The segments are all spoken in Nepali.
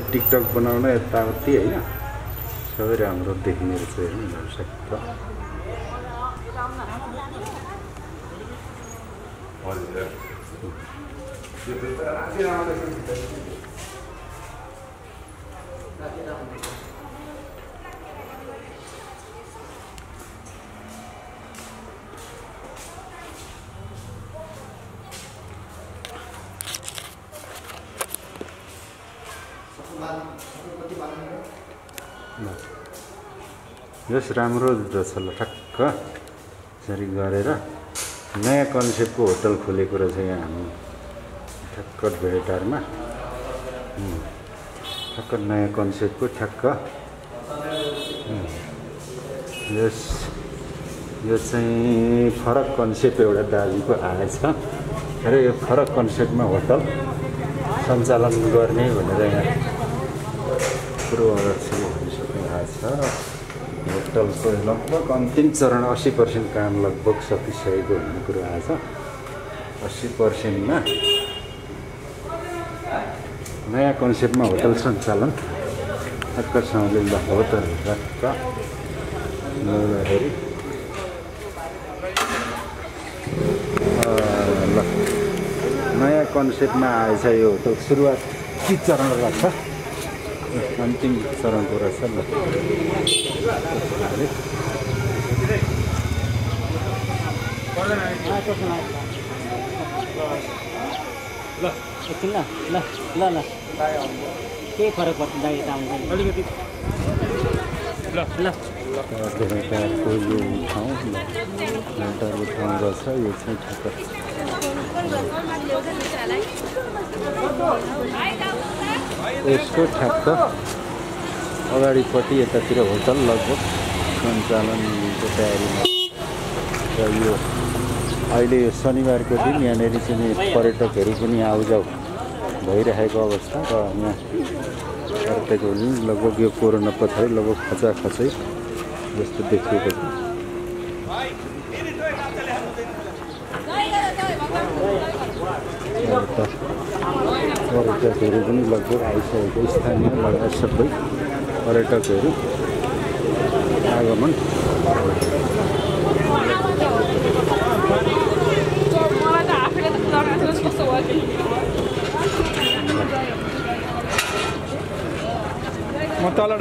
टिकटक बनाउन यताउति हैन सबै राम्रो देखिने रहेछ हेर्नु दर्शक। यस राम्रो रहेछ ल ठक्क यसरी गरेर नयाँ कन्सेप्टको होटल खोलेको रहेछ यहाँ हामी ठक्क भेटारमा। ठक्क नयाँ कन्सेप्टको ठक्क यो चाहिँ फरक कन्सेप्ट एउटा दाजुको आएछ र यो फरक कन्सेप्टमा होटल सञ्चालन गर्ने भनेर यहाँ कुरो भनिसक्नु भएको छ। होटलको लगभग अन्तिम चरण 80% काम लगभग सकिसकेको भन्ने कुरो आएछ। 80%मा नयाँ कन्सेप्टमा होटल सञ्चालन ठक्कसँगले ल हो त ठक्क नौदाखेरि ल नयाँ कन्सेप्टमा आएछ यो होटल सुरुवाती चरण रहेछ अन्तिम चरणको रहेछ ल। एकछिन ल ल ल के फरक पर्छ दाइ आउँदैन अलिकति ल ल भेटाको यो ठाउँ भेटाको ठाउँ रहेछ यो चाहिँ ठक्क यसको ठ्याक्क अगाडिपट्टि यतातिर होटल लगभग सञ्चालनको तयारीमा र यो अहिले यो शनिबारको दिन यहाँनिर चाहिँ पर्यटकहरू पनि आउजाउ भइरहेको अवस्था र यहाँ पर्यटकहरू लगभग यो कोरोना पछाडि लगभग खचाखचै जस्तो देखिएको छ। पर्यटकहरू पनि लगभग आइसकेको स्थानीय लगायत सबै पर्यटकहरू आगमन म तल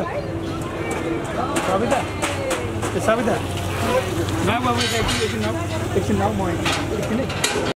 सबिता नाउ बाबु एकछिन नाउ म एकछिन